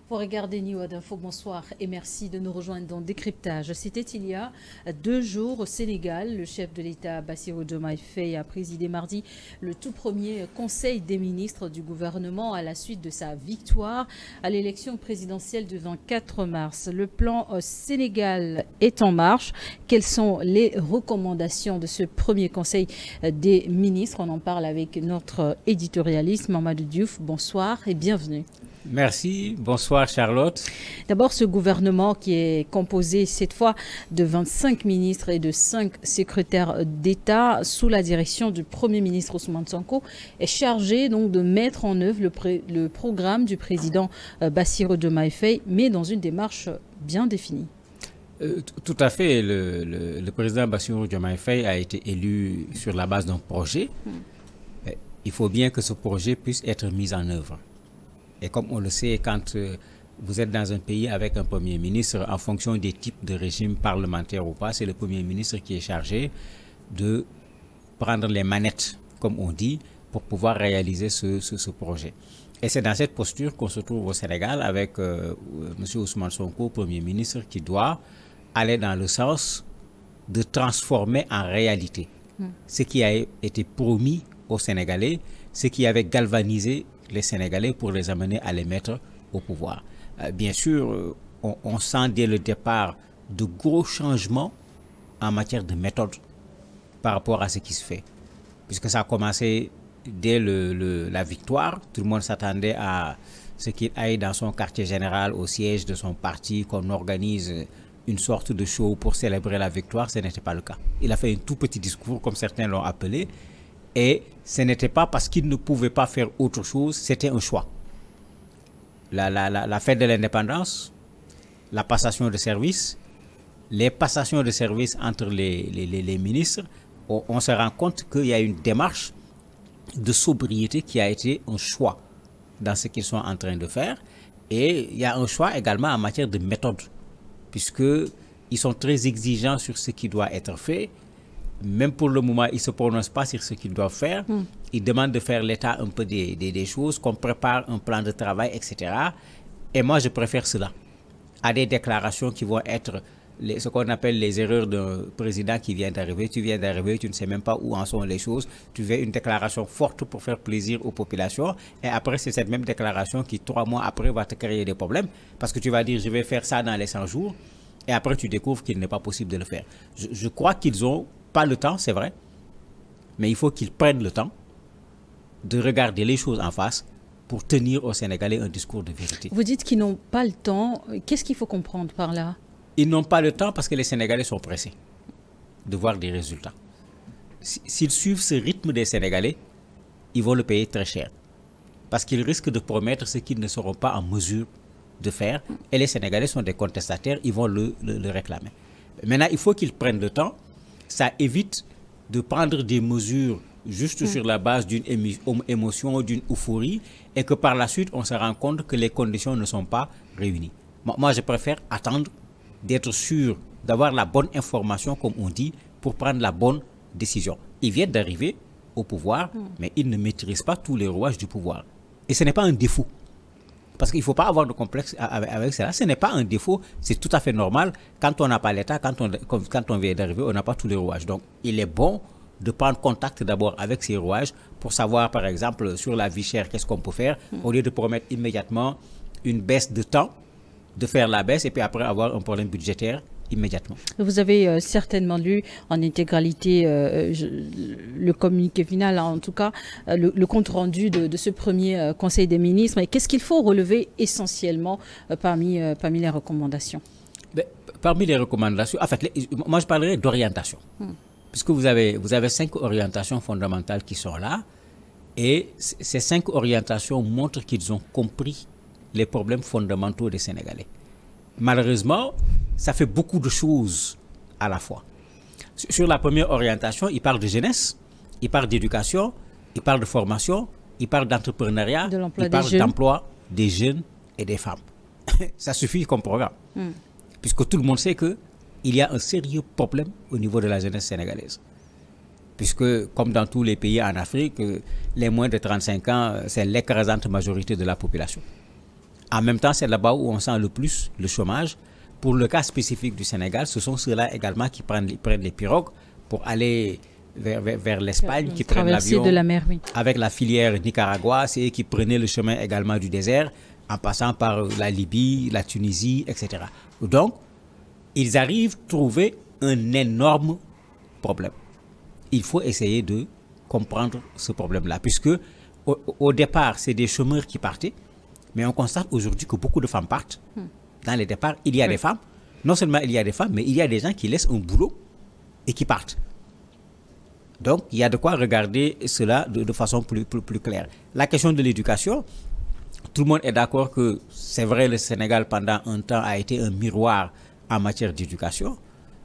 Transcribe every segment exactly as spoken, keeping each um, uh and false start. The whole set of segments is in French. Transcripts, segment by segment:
Vous regardez Niwad Info, bonsoir et merci de nous rejoindre dans Décryptage. C'était il y a deux jours au Sénégal. Le chef de l'État, Bassirou Diomaye Faye, a présidé mardi le tout premier Conseil des ministres du gouvernement à la suite de sa victoire à l'élection présidentielle du vingt-quatre mars. Le plan Sénégal est en marche. Quelles sont les recommandations de ce premier Conseil des ministres? On en parle avec notre éditorialiste Mamadou Diouf. Bonsoir et bienvenue. Merci, bonsoir Charlotte. D'abord, ce gouvernement qui est composé cette fois de vingt-cinq ministres et de cinq secrétaires d'État sous la direction du Premier ministre Ousmane Sonko est chargé donc de mettre en œuvre le, le programme du président Bassirou Diomaye Faye, mais dans une démarche bien définie. Euh, tout à fait, le, le, le président Bassirou Diomaye Faye a été élu sur la base d'un projet. Hmm. Il faut bien que ce projet puisse être mis en œuvre. Et comme on le sait, quand euh, vous êtes dans un pays avec un Premier ministre, en fonction des types de régime parlementaire ou pas, c'est le Premier ministre qui est chargé de prendre les manettes, comme on dit, pour pouvoir réaliser ce, ce, ce projet. Et c'est dans cette posture qu'on se trouve au Sénégal avec euh, M. Ousmane Sonko, Premier ministre, qui doit aller dans le sens de transformer en réalité mmh. ce qui a été promis aux Sénégalais, ce qui avait galvanisé les Sénégalais pour les amener à les mettre au pouvoir. Euh, bien sûr, euh, on, on sent dès le départ de gros changements en matière de méthode par rapport à ce qui se fait. Puisque ça a commencé dès le, le, la victoire, tout le monde s'attendait à ce qu'il aille dans son quartier général, au siège de son parti, qu'on organise une sorte de show pour célébrer la victoire. Ce n'était pas le cas. Il a fait un tout petit discours, comme certains l'ont appelé, et ce n'était pas parce qu'il ne pouvait pas faire autre chose, c'était un choix. La, la, la, la fête de l'indépendance, la passation de service, les passations de service entre les, les, les, les ministres, on, on se rend compte qu'il y a une démarche de sobriété qui a été un choix dans ce qu'ils sont en train de faire. Et il y a un choix également en matière de méthode, puisqu'ils sont très exigeants sur ce qui doit être fait. Même pour le moment, ils ne se prononcent pas sur ce qu'ils doivent faire. Mm. Ils demandent de faire l'état un peu des, des, des choses, qu'on prépare un plan de travail, et cetera. Et moi, je préfère cela à des déclarations qui vont être les, ce qu'on appelle les erreurs d'un président qui vient d'arriver. Tu viens d'arriver, tu ne sais même pas où en sont les choses. Tu fais une déclaration forte pour faire plaisir aux populations. Et après, c'est cette même déclaration qui, trois mois après, va te créer des problèmes. Parce que tu vas dire, je vais faire ça dans les cent jours. Et après, tu découvres qu'il n'est pas possible de le faire. Je, je crois qu'ils ont pas le temps, c'est vrai, mais il faut qu'ils prennent le temps de regarder les choses en face pour tenir aux Sénégalais un discours de vérité. Vous dites qu'ils n'ont pas le temps. Qu'est-ce qu'il faut comprendre par là? Ils n'ont pas le temps parce que les Sénégalais sont pressés de voir des résultats. S'ils suivent ce rythme des Sénégalais, ils vont le payer très cher. Parce qu'ils risquent de promettre ce qu'ils ne seront pas en mesure de faire. Et les Sénégalais sont des contestataires, ils vont le, le, le réclamer. Maintenant, il faut qu'ils prennent le temps. Ça évite de prendre des mesures juste mmh. sur la base d'une émotion, d'une euphorie, et que par la suite, on se rend compte que les conditions ne sont pas réunies. Moi, je préfère attendre d'être sûr, d'avoir la bonne information, comme on dit, pour prendre la bonne décision. Ils viennent d'arriver au pouvoir, mmh. mais ils ne maîtrisent pas tous les rouages du pouvoir. Et ce n'est pas un défaut. Parce qu'il ne faut pas avoir de complexe avec, avec cela. Ce n'est pas un défaut, c'est tout à fait normal. Quand on n'a pas l'État, quand on, quand on vient d'arriver, on n'a pas tous les rouages. Donc, il est bon de prendre contact d'abord avec ces rouages pour savoir, par exemple, sur la vie chère, qu'est-ce qu'on peut faire, mmh. au lieu de promettre immédiatement une baisse de temps, de faire la baisse et puis après avoir un problème budgétaire immédiatement. Vous avez euh, certainement lu en intégralité euh, je, le communiqué final, en tout cas euh, le, le compte rendu de, de ce premier euh, Conseil des ministres. Mais qu'est-ce qu'il faut relever essentiellement euh, parmi, euh, parmi les recommandations? Ben, parmi les recommandations, en fait, les, moi je parlerai d'orientation. Hmm. Puisque vous avez, vous avez cinq orientations fondamentales qui sont là. Et ces cinq orientations montrent qu'ils ont compris les problèmes fondamentaux des Sénégalais. Malheureusement, ça fait beaucoup de choses à la fois. Sur la première orientation, il parle de jeunesse, il parle d'éducation, il parle de formation, il parle d'entrepreneuriat, de il parle d'emploi des jeunes et des femmes. Ça suffit comme programme. Hmm. Puisque tout le monde sait qu'il y a un sérieux problème au niveau de la jeunesse sénégalaise. Puisque, comme dans tous les pays en Afrique, les moins de trente-cinq ans, c'est l'écrasante majorité de la population. En même temps, c'est là-bas où on sent le plus le chômage. Pour le cas spécifique du Sénégal, ce sont ceux-là également qui prennent, prennent les pirogues pour aller vers, vers, vers l'Espagne, qui prennent l'avion de la mer, oui. avec la filière Nicaragua, c'est eux qui prenaient le chemin également du désert, en passant par la Libye, la Tunisie, et cetera. Donc, ils arrivent à trouver un énorme problème. Il faut essayer de comprendre ce problème-là, puisque au, au départ, c'est des chômeurs qui partaient, mais on constate aujourd'hui que beaucoup de femmes partent. Hmm. Dans les départs, il y a oui. des femmes. Non seulement il y a des femmes, mais il y a des gens qui laissent un boulot et qui partent. Donc, il y a de quoi regarder cela de, de façon plus, plus, plus claire. La question de l'éducation, tout le monde est d'accord que c'est vrai, le Sénégal, pendant un temps, a été un miroir en matière d'éducation.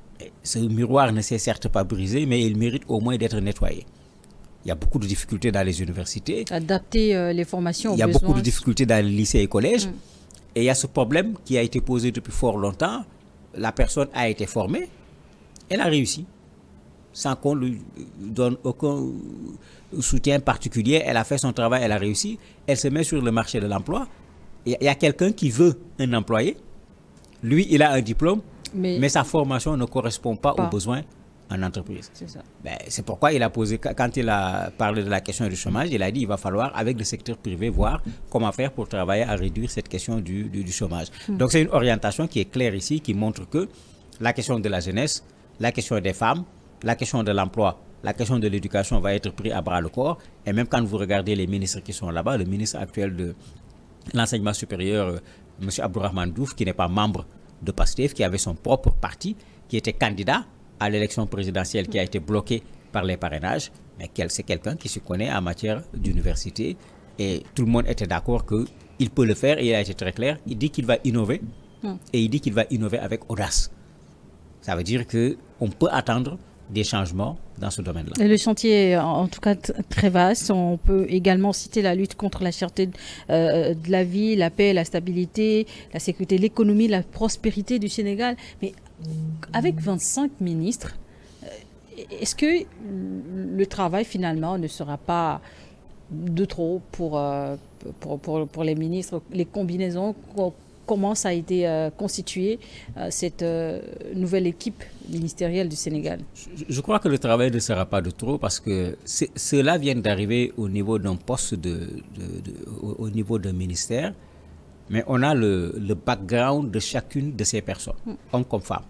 Ce miroir ne s'est certes pas brisé, mais il mérite au moins d'être nettoyé. Il y a beaucoup de difficultés dans les universités. Adapter euh, les formations aux Il y a besoins. beaucoup de difficultés dans les lycées et collèges. Mm. Et il y a ce problème qui a été posé depuis fort longtemps. La personne a été formée, elle a réussi. Sans qu'on lui donne aucun soutien particulier, elle a fait son travail, elle a réussi. Elle se met sur le marché de l'emploi. Il y a quelqu'un qui veut un employé. Lui, il a un diplôme, mais, mais sa formation ne correspond pas, pas. aux besoins en entreprise. C'est ça. Ben, c'est pourquoi il a posé, quand il a parlé de la question du chômage, il a dit qu'il va falloir, avec le secteur privé, voir comment faire pour travailler à réduire cette question du, du, du chômage. Mmh. Donc c'est une orientation qui est claire ici, qui montre que la question de la jeunesse, la question des femmes, la question de l'emploi, la question de l'éducation va être prise à bras le corps. Et même quand vous regardez les ministres qui sont là-bas, le ministre actuel de l'enseignement supérieur, M. Abdourahmane Diouf, qui n'est pas membre de PASTEF, qui avait son propre parti, qui était candidat à l'élection présidentielle qui a été bloquée par les parrainages, mais c'est quelqu'un qui se connaît en matière d'université et tout le monde était d'accord qu'il peut le faire et il a été très clair. Il dit qu'il va innover mm. et il dit qu'il va innover avec audace. Ça veut dire qu'on peut attendre des changements dans ce domaine-là. Le chantier est en tout cas très vaste. On peut également citer la lutte contre la cherté euh, de la vie, la paix, la stabilité, la sécurité, l'économie, la prospérité du Sénégal. Mais avec vingt-cinq ministres, est-ce que le travail finalement ne sera pas de trop pour, euh, pour, pour, pour les ministres, les combinaisons? Comment ça a été euh, constitué, euh, cette euh, nouvelle équipe ministérielle du Sénégal? je, je crois que le travail ne sera pas de trop parce que ceux-là viennent d'arriver au niveau d'un poste, de, de, de, au, au niveau d'un ministère, mais on a le, le background de chacune de ces personnes, mm. hommes comme femmes.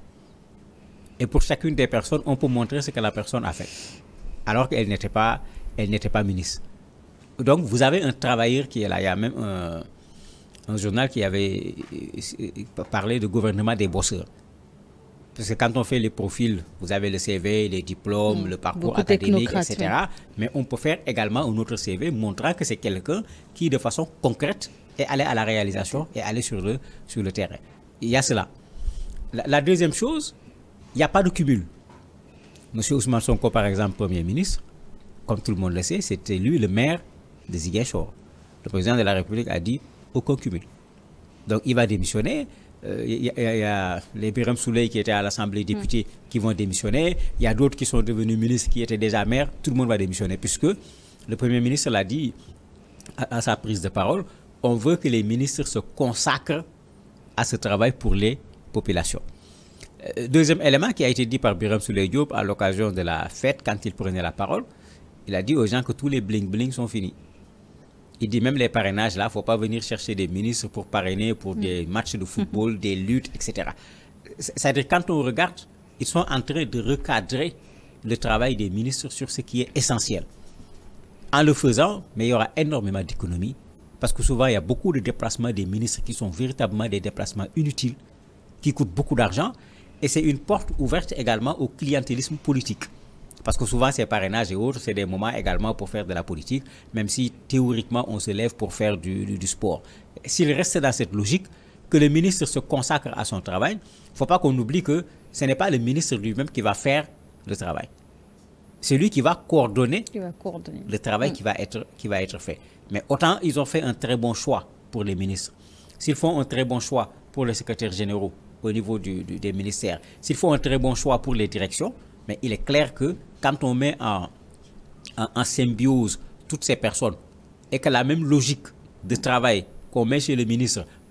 Et pour chacune des personnes, on peut montrer ce que la personne a fait, alors qu'elle n'était pas, elle n'était pas ministre. Donc vous avez un travailleur qui est là, il y a même un... un journal qui avait parlé de gouvernement des bosseurs. Parce que quand on fait les profils, vous avez le C V, les diplômes, mmh, le parcours académique, et cetera. Oui. Mais on peut faire également un autre C V montrant que c'est quelqu'un qui, de façon concrète, est allé à la réalisation et allé sur le, sur le terrain. Il y a cela. La, la deuxième chose, il n'y a pas de cumul. Monsieur Ousmane Sonko, par exemple, Premier ministre, comme tout le monde le sait, c'était lui le maire de Ziguinchor. Le président de la République a dit aucun cumul. Donc il va démissionner. Il euh, y, y, y a les Birame Souleye qui étaient à l'Assemblée des députés mmh. qui vont démissionner. Il y a d'autres qui sont devenus ministres qui étaient déjà maires. Tout le monde va démissionner puisque le Premier ministre l'a dit à, à sa prise de parole. On veut que les ministres se consacrent à ce travail pour les populations. Euh, deuxième élément qui a été dit par Birame Souleye Diop à l'occasion de la fête quand il prenait la parole, il a dit aux gens que tous les bling-bling sont finis. Il dit même les parrainages, là, il ne faut pas venir chercher des ministres pour parrainer pour mmh. des matchs de football, mmh. des luttes, et cetera. C'est-à-dire quand on regarde, ils sont en train de recadrer le travail des ministres sur ce qui est essentiel. En le faisant, mais il y aura énormément d'économies, parce que souvent, il y a beaucoup de déplacements des ministres qui sont véritablement des déplacements inutiles, qui coûtent beaucoup d'argent, et c'est une porte ouverte également au clientélisme politique. Parce que souvent, ces parrainages et autres, c'est des moments également pour faire de la politique, même si théoriquement, on se lève pour faire du, du, du sport. S'il reste dans cette logique, que le ministre se consacre à son travail, il ne faut pas qu'on oublie que ce n'est pas le ministre lui-même qui va faire le travail. C'est lui qui va coordonner, qui va coordonner. le travail mmh. qui, va être, qui va être fait. Mais autant, ils ont fait un très bon choix pour les ministres. S'ils font un très bon choix pour les secrétaires généraux au niveau du, du, des ministères, s'ils font un très bon choix pour les directions, mais il est clair que quand on met en, en, en symbiose toutes ces personnes et que la même logique de travail qu'on met chez le ministre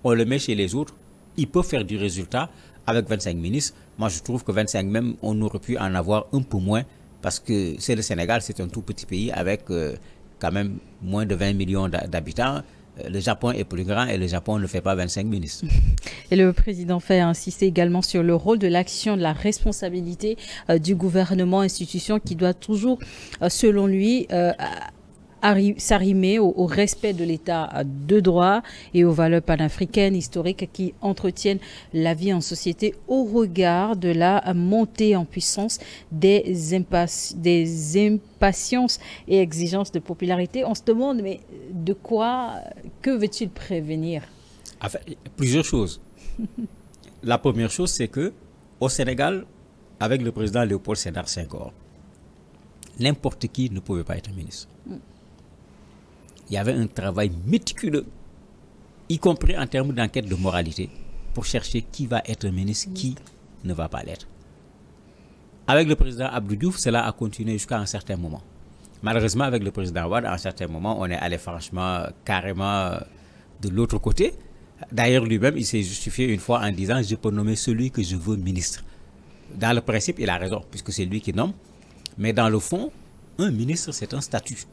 on le met chez les autres, ils peuvent faire du résultat avec vingt-cinq ministres. Moi, je trouve que vingt-cinq même, on aurait pu en avoir un peu moins parce que c'est le Sénégal, c'est un tout petit pays avec euh, quand même moins de vingt millions d'habitants. Le Japon est plus grand et le Japon ne fait pas vingt-cinc ministres. Et le président Faye a insisté également sur le rôle de l'action, de la responsabilité euh, du gouvernement, institution qui doit toujours, euh, selon lui, euh, s'arrimer au, au respect de l'état de droit et aux valeurs panafricaines historiques qui entretiennent la vie en société au regard de la montée en puissance des, impasse, des impatiences et exigences de popularité. On se demande, mais de quoi, que veut-il prévenir? Enfin, plusieurs choses. La première chose, c'est que au Sénégal, avec le président Léopold Sédar Senghor, n'importe qui ne pouvait pas être ministre. Mm. Il y avait un travail méticuleux, y compris en termes d'enquête de moralité, pour chercher qui va être ministre, qui ne va pas l'être. Avec le président Abdou Diouf, cela a continué jusqu'à un certain moment. Malheureusement, avec le président Wade, à un certain moment, on est allé franchement, carrément de l'autre côté. D'ailleurs, lui-même, il s'est justifié une fois en disant « Je peux nommer celui que je veux ministre ». Dans le principe, il a raison, puisque c'est lui qui nomme. Mais dans le fond, un ministre, c'est un statut.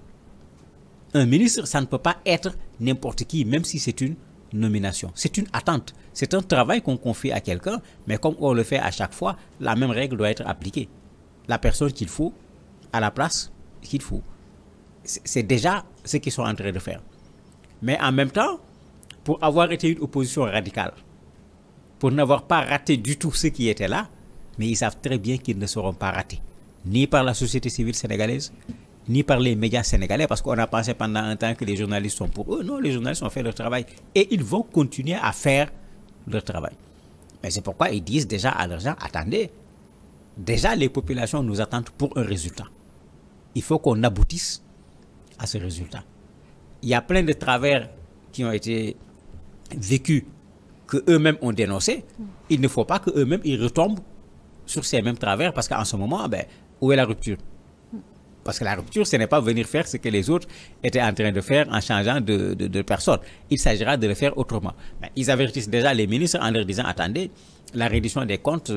Un ministre, ça ne peut pas être n'importe qui, même si c'est une nomination. C'est une attente. C'est un travail qu'on confie à quelqu'un, mais comme on le fait à chaque fois, la même règle doit être appliquée. La personne qu'il faut, à la place qu'il faut. C'est déjà ce qu'ils sont en train de faire. Mais en même temps, pour avoir été une opposition radicale, pour n'avoir pas raté du tout ce qui était là, mais ils savent très bien qu'ils ne seront pas ratés, ni par la société civile sénégalaise, ni par les médias sénégalais, parce qu'on a pensé pendant un temps que les journalistes sont pour eux. Non, les journalistes ont fait leur travail et ils vont continuer à faire leur travail. Mais c'est pourquoi ils disent déjà à leurs gens, attendez, déjà les populations nous attendent pour un résultat. Il faut qu'on aboutisse à ce résultat. Il y a plein de travers qui ont été vécus, qu'eux-mêmes ont dénoncés. Il ne faut pas qu'eux-mêmes ils retombent sur ces mêmes travers, parce qu'en ce moment, ben, où est la rupture? Parce que la rupture, ce n'est pas venir faire ce que les autres étaient en train de faire en changeant de, de, de personne. Il s'agira de le faire autrement. Mais ils avertissent déjà les ministres en leur disant, attendez, la reddition des comptes,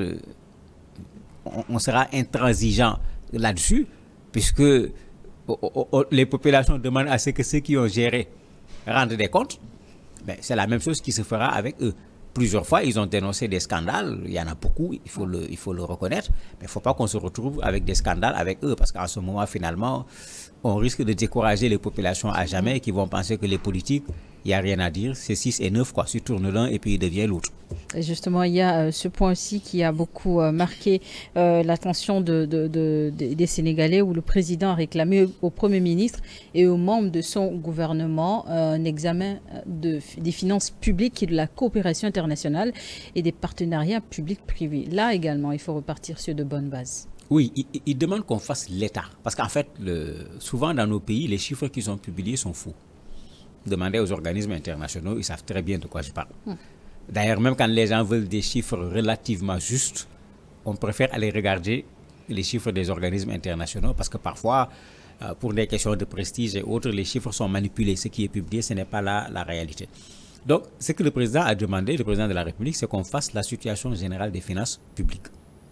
on, on sera intransigeant là-dessus, puisque oh, oh, oh, les populations demandent à ce que ceux qui ont géré rendent des comptes. C'est la même chose qui se fera avec eux. Plusieurs fois, ils ont dénoncé des scandales. Il y en a beaucoup, il faut le, il faut le reconnaître. Mais il ne faut pas qu'on se retrouve avec des scandales avec eux. Parce qu'en ce moment, finalement, on risque de décourager les populations à jamais qui vont penser que les politiques, il n'y a rien à dire. C'est six et neuf, quoi. Tu tournes l'un et puis il devient l'autre. Justement, il y a euh, ce point aussi qui a beaucoup euh, marqué euh, l'attention de, de, de, de, des Sénégalais, où le président a réclamé au Premier ministre et aux membres de son gouvernement euh, un examen de, des finances publiques et de la coopération internationale et des partenariats publics-privés. Là également, il faut repartir sur de bonnes bases. Oui, il, il demande qu'on fasse l'État. Parce qu'en fait, le, souvent dans nos pays, les chiffres qu'ils ont publiés sont faux. Demandez aux organismes internationaux, ils savent très bien de quoi je parle. Hum. D'ailleurs, même quand les gens veulent des chiffres relativement justes, on préfère aller regarder les chiffres des organismes internationaux parce que parfois, euh, pour des questions de prestige et autres, les chiffres sont manipulés. Ce qui est publié, ce n'est pas la, la réalité. Donc, ce que le président a demandé, le président de la République, c'est qu'on fasse la situation générale des finances publiques.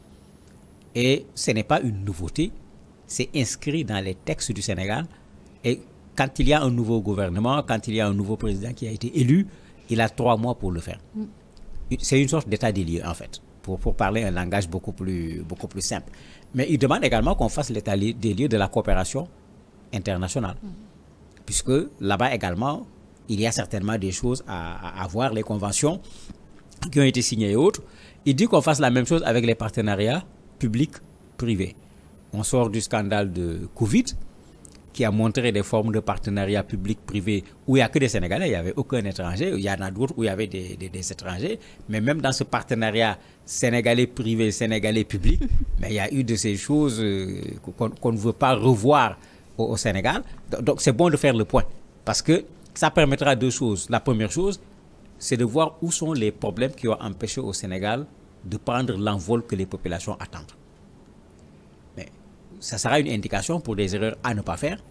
Et ce n'est pas une nouveauté, c'est inscrit dans les textes du Sénégal. Et quand il y a un nouveau gouvernement, quand il y a un nouveau président qui a été élu, il a trois mois pour le faire. C'est une sorte d'état des lieux, en fait, pour, pour parler un langage beaucoup plus, beaucoup plus simple. Mais il demande également qu'on fasse l'état des lieux de la coopération internationale. Mm. Puisque là-bas également, il y a certainement des choses à, à, à voir, les conventions qui ont été signées et autres. Il dit qu'on fasse la même chose avec les partenariats publics-privés. On sort du scandale de Covid, qui a montré des formes de partenariat public-privé où il n'y a que des Sénégalais, il n'y avait aucun étranger. Il y en a d'autres où il y avait des, des, des étrangers. Mais même dans ce partenariat sénégalais-privé, sénégalais-public, mais il y a eu de ces choses euh, qu'on qu'on ne veut pas revoir au, au Sénégal. Donc c'est bon de faire le point. Parce que ça permettra deux choses. La première chose, c'est de voir où sont les problèmes qui ont empêché au Sénégal de prendre l'envol que les populations attendent. Mais ça sera une indication pour des erreurs à ne pas faire.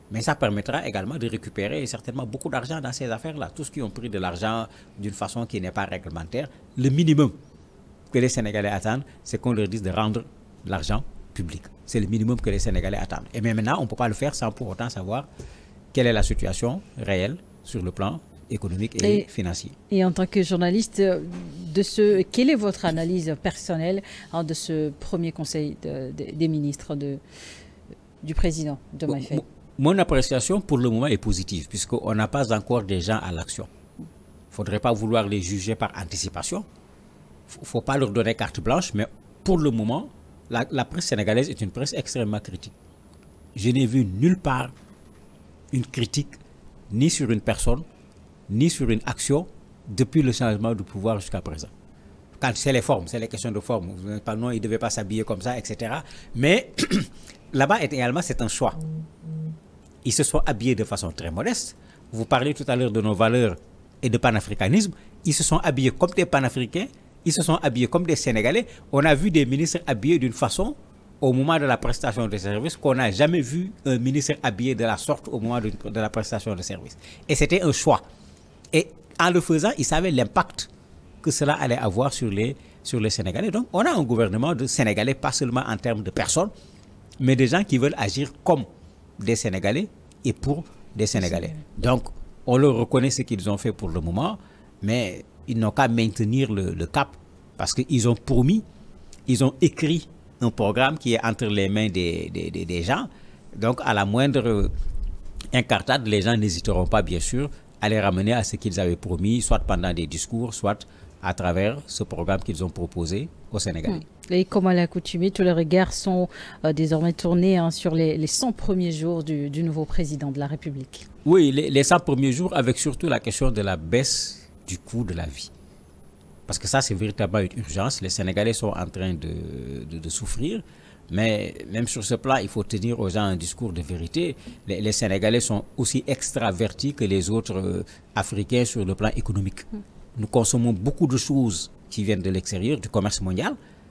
Mais ça permettra également de récupérer certainement beaucoup d'argent dans ces affaires-là. Tous qui ont pris de l'argent d'une façon qui n'est pas réglementaire, le minimum que les Sénégalais attendent, c'est qu'on leur dise de rendre l'argent public. C'est le minimum que les Sénégalais attendent. Et même maintenant, on ne peut pas le faire sans pour autant savoir quelle est la situation réelle sur le plan économique et, et financier. Et en tant que journaliste, de ce, quelle est votre analyse personnelle hein, de ce premier conseil de, de, des ministres de, du président Diomaye Faye? Mon appréciation pour le moment est positive, puisqu'on n'a pas encore des gens à l'action. Il ne faudrait pas vouloir les juger par anticipation. Il ne faut pas leur donner carte blanche, mais pour le moment, la, la presse sénégalaise est une presse extrêmement critique. Je n'ai vu nulle part une critique, ni sur une personne, ni sur une action, depuis le changement de pouvoir jusqu'à présent. Quand c'est les formes, c'est les questions de forme. Non, il ne devait pas s'habiller comme ça, et cetera. Mais là-bas, également, c'est un choix. Ils se sont habillés de façon très modeste. Vous parlez tout à l'heure de nos valeurs et de panafricanisme. Ils se sont habillés comme des panafricains. Ils se sont habillés comme des Sénégalais. On a vu des ministres habillés d'une façon au moment de la prestation de services qu'on n'a jamais vu un ministre habillé de la sorte au moment de, de la prestation de services. Et c'était un choix. Et en le faisant, ils savaient l'impact que cela allait avoir sur les, sur les Sénégalais. Donc, on a un gouvernement de Sénégalais, pas seulement en termes de personnes, mais des gens qui veulent agir comme des Sénégalais et pour des Sénégalais. Donc, on leur reconnaît ce qu'ils ont fait pour le moment, mais ils n'ont qu'à maintenir le, le cap parce qu'ils ont promis, ils ont écrit un programme qui est entre les mains des, des, des, des gens. Donc, à la moindre incartade, les gens n'hésiteront pas, bien sûr, à les ramener à ce qu'ils avaient promis, soit pendant des discours, soit à travers ce programme qu'ils ont proposé aux Sénégalais. Et comme à l'accoutumée, tous les regards sont euh, désormais tournés hein, sur les, les cent premiers jours du, du nouveau président de la République. Oui, les, les cent premiers jours, avec surtout la question de la baisse du coût de la vie. Parce que ça, c'est véritablement une urgence. Les Sénégalais sont en train de, de, de souffrir. Mais même sur ce plan, il faut tenir aux gens un discours de vérité. Les, les Sénégalais sont aussi extravertis que les autres euh, Africains sur le plan économique. Mm. Nous consommons beaucoup de choses qui viennent de l'extérieur, du commerce mondial.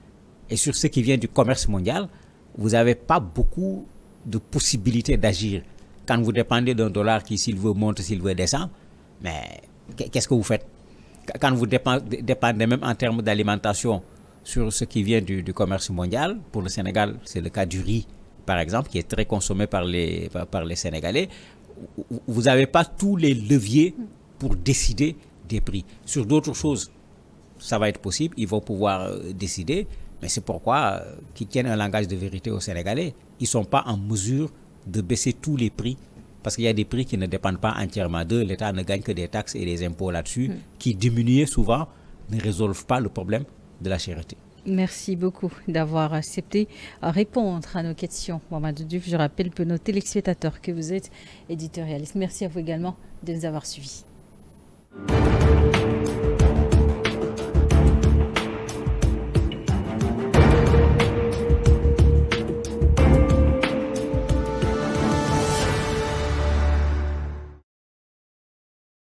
Et sur ce qui vient du commerce mondial, vous n'avez pas beaucoup de possibilités d'agir. Quand vous dépendez d'un dollar qui, s'il veut, monte, s'il veut, descend, mais qu'est-ce que vous faites? Quand vous dépendez, dépendez même en termes d'alimentation sur ce qui vient du, du commerce mondial, pour le Sénégal, c'est le cas du riz, par exemple, qui est très consommé par les, par, par les Sénégalais. Vous n'avez pas tous les leviers pour décider des prix. Sur d'autres choses, ça va être possible, ils vont pouvoir euh, décider, mais c'est pourquoi euh, qu'ils tiennent un langage de vérité aux Sénégalais. Ils ne sont pas en mesure de baisser tous les prix, parce qu'il y a des prix qui ne dépendent pas entièrement d'eux. L'État ne gagne que des taxes et des impôts là-dessus, mmh. qui diminués souvent ne résolvent pas le problème de la cherté. Merci beaucoup d'avoir accepté à répondre à nos questions. Mamadou Diouf, je rappelle pour nos téléspectateurs que vous êtes éditorialiste. Merci à vous également de nous avoir suivis.